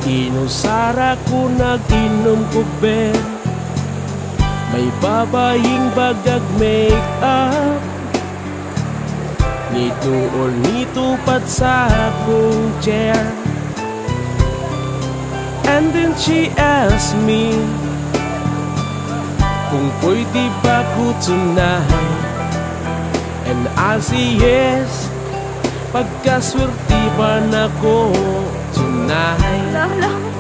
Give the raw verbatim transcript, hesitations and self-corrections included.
Inusara ko nag-inom ko ben. May babaying bagag make up. Nituol nitupat sa akong chair. And then she asked me kung pwede ba ko tonight. And I say yes, pagkaswerte ba na ko tonight. Lala